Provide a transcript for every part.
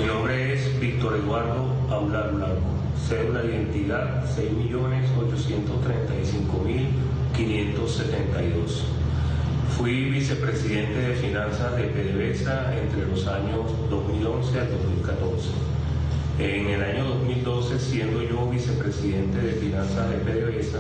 Mi nombre es Víctor Eduardo Aular Blanco, cédula de identidad 6.835.572. Fui vicepresidente de finanzas de PDVSA entre los años 2011 al 2014. En el año 2012, siendo yo vicepresidente de finanzas de PDVSA,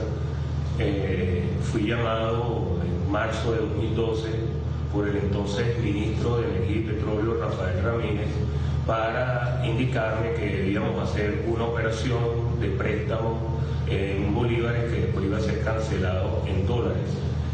fui llamado en marzo de 2012 por el entonces ministro de Energía y Petróleo, Rafael Ramírez, para indicarme que debíamos hacer una operación de préstamo en bolívares que después iba a ser cancelado en dólares.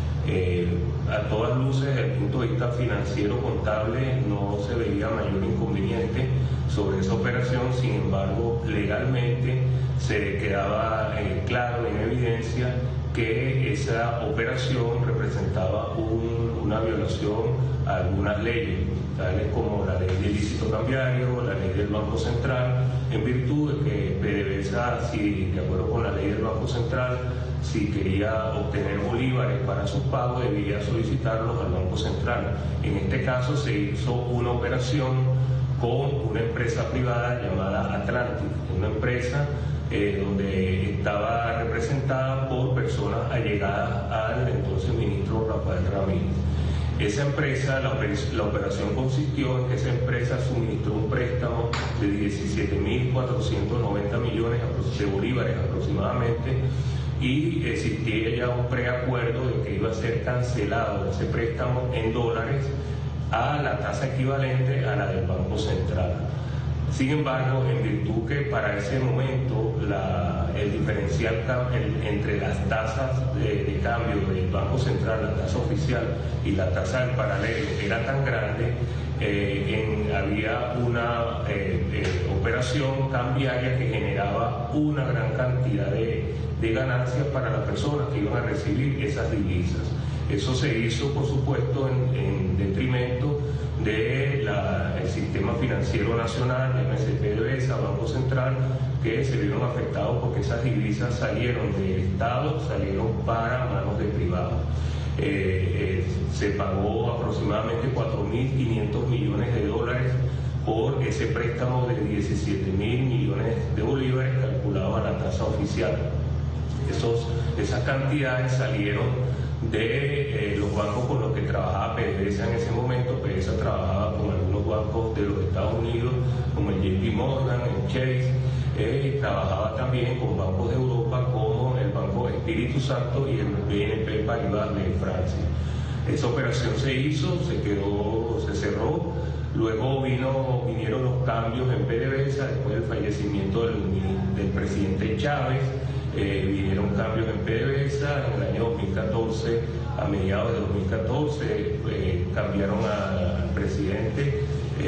A todas luces, desde el punto de vista financiero contable, no se veía mayor inconveniente sobre esa operación. Sin embargo, legalmente se quedaba claro, en evidencia, que esa operación representaba una violación a algunas leyes, tales como la ley del ilícito cambiario, la ley del Banco Central, en virtud de que PDVSA, de acuerdo con la ley del Banco Central, si quería obtener bolívares para sus pagos, debía solicitarlos al Banco Central. En este caso se hizo una operación con una empresa privada llamada Atlantic, una empresa donde estaba representada por personas allegadas al entonces ministro Rafael Ramírez. Esa empresa, la operación consistió en que esa empresa suministró un préstamo de 17.490 millones de bolívares aproximadamente, y existía ya un preacuerdo de que iba a ser cancelado ese préstamo en dólares a la tasa equivalente a la del Banco Central. Sin embargo, en virtud que para ese momento el diferencial entre las tasas de cambio del Banco Central, la tasa oficial y la tasa del paralelo, era tan grande, había una operación cambiaria que generaba una gran cantidad de ganancias para las personas que iban a recibir esas divisas. Eso se hizo, por supuesto, en detrimento del sistema financiero nacional, PDVSA, Banco Central, que se vieron afectados porque esas divisas salieron del Estado, salieron para manos de privados. Se pagó aproximadamente 4.500 millones de dólares por ese préstamo de 17.000 millones de bolívares calculado a la tasa oficial. Esas cantidades salieron de los bancos con los que trabajaba PDVSA en ese momento. PDVSA trabajaba con algunos bancos de los Estados Unidos, como el JP Morgan, el Chase, trabajaba también con bancos de Europa como el Banco Espíritu Santo y el BNP Paribas de Francia. Esa operación se hizo, se cerró. Luego vinieron los cambios en PDVSA después del fallecimiento del presidente Chávez. Vinieron cambios en PDVSA en el año 2014, a mediados de 2014 cambiaron al presidente,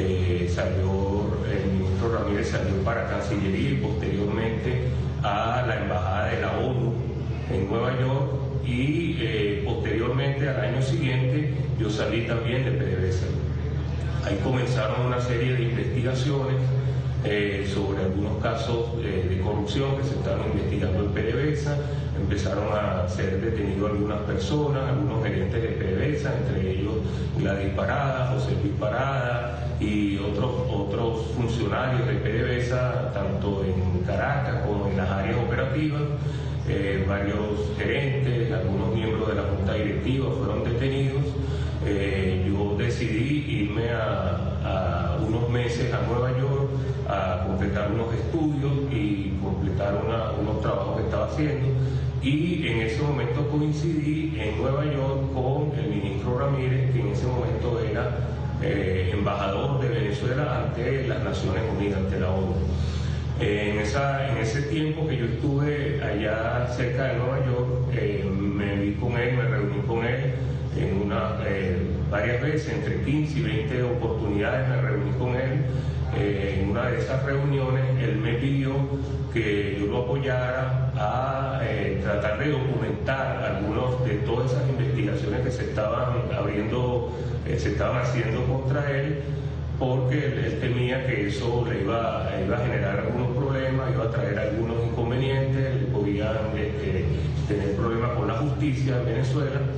el ministro Ramírez salió para Cancillería y posteriormente a la Embajada de la ONU en Nueva York, y posteriormente al año siguiente yo salí también de PDVSA. Ahí comenzaron una serie de investigaciones sobre algunos casos de corrupción que se estaban investigando en PDVSA. Empezaron a ser detenidos algunas personas, algunos gerentes de PDVSA, entre ellos Gladys Parada, José Luis Parada y otros funcionarios de PDVSA, tanto en Caracas como en las áreas operativas. Varios gerentes, algunos miembros de la Junta Directiva fueron detenidos. Yo decidí irme a unos meses a Nueva York a completar unos estudios y completar unos trabajos que estaba haciendo, y en ese momento coincidí en Nueva York con el ministro Ramírez, que en ese momento era embajador de Venezuela ante las Naciones Unidas, ante la ONU. En ese tiempo que yo estuve allá cerca de Nueva York, me vi con él, me reuní con él varias veces, entre 15 y 20 oportunidades me reuní con él. En una de esas reuniones él me pidió que yo lo apoyara a tratar de documentar algunas de todas esas investigaciones que se estaban haciendo contra él, porque él temía que eso le iba a generar algunos problemas, iba a traer algunos inconvenientes, le podían tener problemas con la justicia en Venezuela.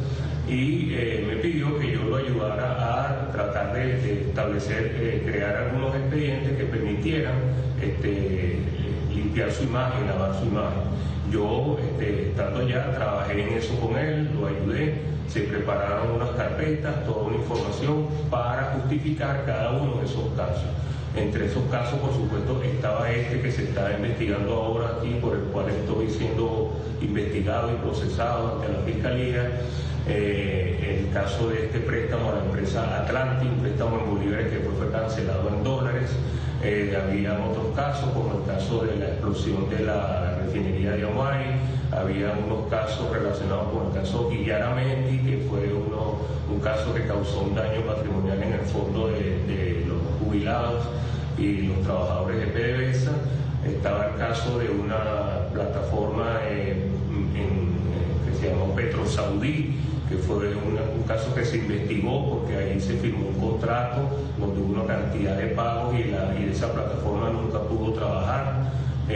y me pidió que yo lo ayudara a tratar de establecer, crear algunos expedientes que permitieran limpiar su imagen, lavar su imagen. Yo, estando allá, trabajé en eso con él, lo ayudé, se prepararon unas carpetas, toda una información para justificar cada uno de esos casos. Entre esos casos, por supuesto, estaba este que se está investigando ahora aquí, por el cual estoy siendo investigado y procesado ante la Fiscalía. El caso de este préstamo a la empresa Atlantic, un préstamo en bolívares que fue cancelado en dólares. Había otros casos, como el caso de la explosión de la refinería de Yaguay. Había unos casos relacionados con el caso Guillaramendi, que fue un caso que causó un daño patrimonial en el fondo de los jubilados y los trabajadores de PDVSA. Estaba el caso de una plataforma que se llamó Petrosaudí, que fue un caso que se investigó porque ahí se firmó un contrato donde hubo una cantidad de pagos y esa plataforma nunca pudo trabajar.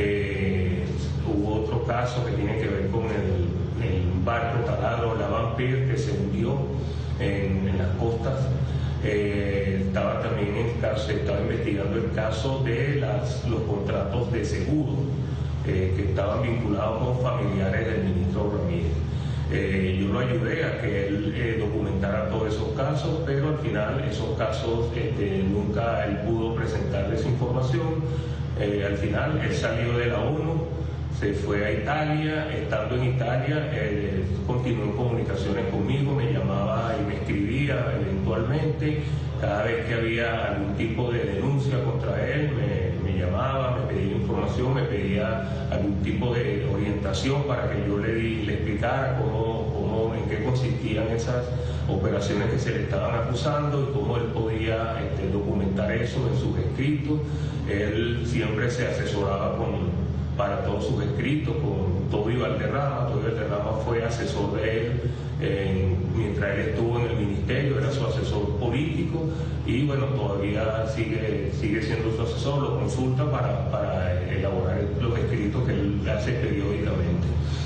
Hubo otro caso que tiene que ver con el barco taladro La Vampire, que se hundió en las costas. Estaba también se estaba investigando el caso de los contratos de seguro que estaban vinculados con familiares del ministro Ramírez. Yo lo ayudé a que él documentara todos esos casos, pero al final esos casos nunca él pudo presentar esa información. Al final él salió de la ONU, se fue a Italia. Estando en Italia, continuó en comunicaciones conmigo, me llamaba y me escribía eventualmente. Cada vez que había algún tipo de denuncia contra él, me llamaba, me pedía información, me pedía algún tipo de orientación para que yo le explicara en qué consistían esas operaciones que se le estaban acusando y cómo él podía documentar eso en sus escritos. Él siempre se asesoraba para todos sus escritos con Toby Valderrama. Toby Valderrama fue asesor de él mientras él estuvo en el ministerio, era su asesor político y bueno, todavía sigue siendo su asesor, lo consulta para elaborar los escritos que él hace periódicamente.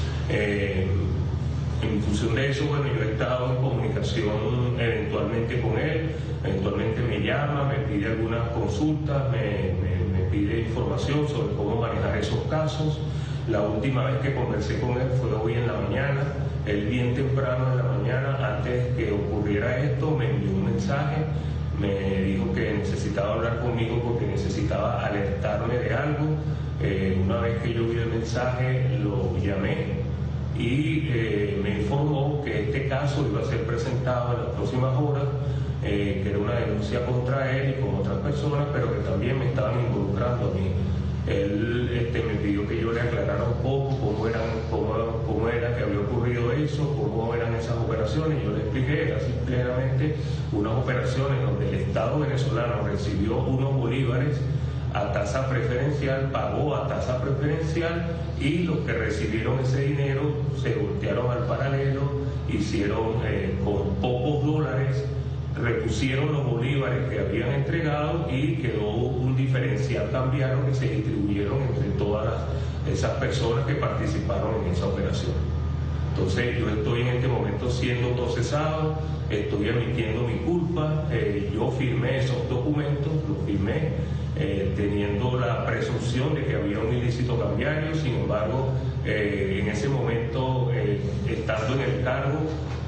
En función de eso, bueno, yo he estado en comunicación eventualmente con él, eventualmente me llama, me pide algunas consultas, me pide información sobre cómo manejar esos casos. La última vez que conversé con él fue hoy en la mañana. Él bien temprano en la mañana, antes que ocurriera esto, me envió un mensaje, me dijo que necesitaba hablar conmigo porque necesitaba alertarme de algo. Una vez que yo vi el mensaje, lo llamé y me informó que este caso iba a ser presentado en las próximas horas, que era una denuncia contra él y con otras personas, pero que también me estaban involucrando a mí. Él me pidió que yo le aclarara un poco cómo era que había ocurrido eso, cómo eran esas operaciones. Yo le expliqué, era simplemente unas operaciones donde el Estado venezolano recibió unos bolívares a tasa preferencial, pagó a tasa preferencial y los que recibieron ese dinero se voltearon al paralelo, hicieron con pocos dólares, repusieron los bolívares que habían entregado y quedó un diferencial cambiario que se distribuyeron entre todas esas personas que participaron en esa operación. Entonces yo estoy en este momento siendo procesado, estoy admitiendo mi culpa, yo firmé esos documentos, los firmé teniendo la presunción de que había un ilícito cambiario. Sin embargo, en ese momento, estando en el cargo,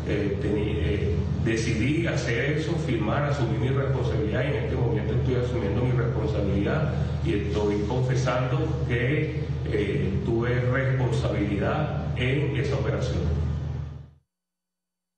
decidí hacer eso, firmar, asumir mi responsabilidad y en este momento estoy asumiendo mi responsabilidad y estoy confesando que tuve responsabilidad en esa operación.